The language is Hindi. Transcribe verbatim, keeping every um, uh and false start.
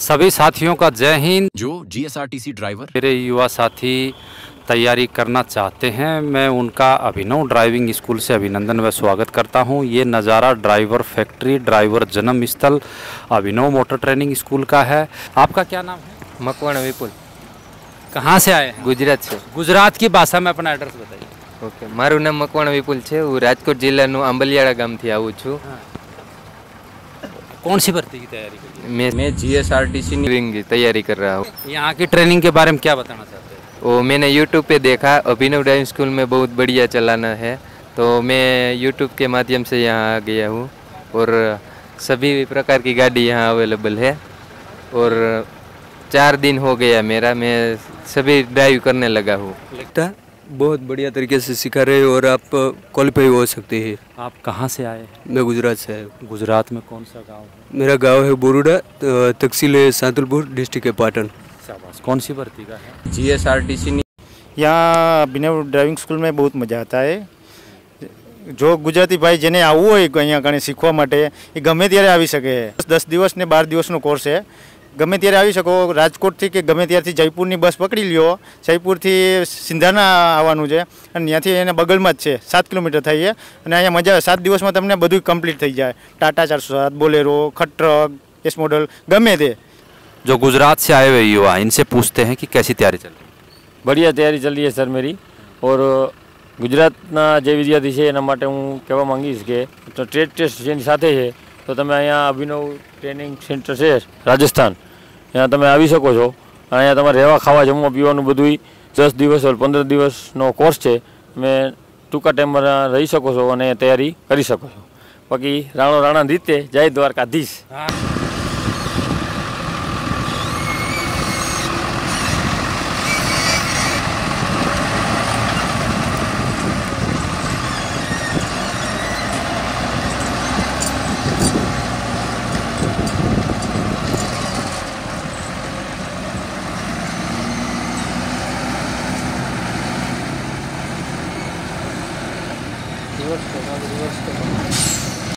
सभी साथियों का जय हिंद। जो जीएसआरटीसी ड्राइवर मेरे युवा साथी तैयारी करना चाहते हैं, मैं उनका अभिनव ड्राइविंग स्कूल से अभिनंदन व स्वागत करता हूं। ये नज़ारा ड्राइवर फैक्ट्री, ड्राइवर जन्म स्थल अभिनव मोटर ट्रेनिंग स्कूल का है। आपका क्या नाम है? मकवाणा विपुल। कहाँ से आए हैं? गुजरात से। गुजरात की भाषा में अपना एड्रेस बताइए। ओके, मारू नाम मकवाणा विपुल है। હું રાજકોટ જિલ્લાનું આંબલિયાળા ગામથી આવું છું। कौन सी भर्ती की तैयारी कर रही मैं मैं जीएसआरटीसी की तैयारी कर रहा हूँ। है? यहाँ की ट्रेनिंग के बारे में क्या बताना चाहते हैं? वो मैंने यूट्यूब पे देखा, अभिनव ड्राइविंग स्कूल में बहुत बढ़िया चलाना है, तो मैं यूट्यूब के माध्यम से यहाँ आ गया हूँ और सभी प्रकार की गाड़ी यहाँ अवेलेबल है। और चार दिन हो गया मेरा, मैं सभी ड्राइव करने लगा हूँ। लगता है बहुत बढ़िया तरीके से सिखा रहे हो और आप क्वालिफाई हो सकते हैं। आप कहाँ से आए हैं? मैं गुजरात से आया हूँ। गुजरात में कौन सा गांव है? मेरा गांव है बोरुडा, तहसील है सांतलपुर, डिस्ट्रिक्ट है पाटन। शाबाश। कौन सी भर्ती का है? जीएसआरटीसी यहाँ अभिनव ड्राइविंग स्कूल में बहुत मजा आता है। जो गुजराती भाई जेने आवવું હોય અહીંયા કણે શીખવા માટે એ ગમે ત્યારે આવી શકે। દસ દિવસ ને બાર દિવસનો કોર્સ છે, ગમે ત્યારે આવી શકો। રાજકોટથી કે ગમે ત્યારથી જયપુરની બસ પકડી લ્યો, જયપુરથી સિંધાના આવવાનું છે અને ત્યાંથી એને બગલમાં જ છે, સાત કિલોમીટર થઈ છે અને અહીંયા મજા આવે। સાત દિવસમાં તમને બધું કમ્પ્લીટ થઈ જાય। ટાટા ચારસો સાત, બોલેરો, ખટ્ટ્રક, એસ મોડલ ગમે તે। जो गुजरात से आए हुए युवा, इनसे पूछते हैं कि कैसी तैयारी चल रही है। बढ़िया तैयारी चल रही है सर मेरी। और ગુજરાતના જે વિદ્યાર્થી છે એના માટે હું કહેવા માંગીશ કે તો ટ્રેડ ટેસ્ટ જેની સાથે છે તો તમે અહીંયા અભિનવ ટ્રેનિંગ સેન્ટર છે રાજસ્થાન, ત્યાં તમે આવી શકો છો। અહીંયા તમારે રહેવા ખાવા જમવા પીવાનું બધુંય દસ દિવસ और પંદર દિવસનો કોર્સ છે। તમે ટૂંકા ટાઈમમાં રહી શકો છો અને તૈયારી કરી શકો છો। બાકી રાણો રાણા રીતે જય દ્વારકાધીશ। रिवर्स करो, रिवर्स करो।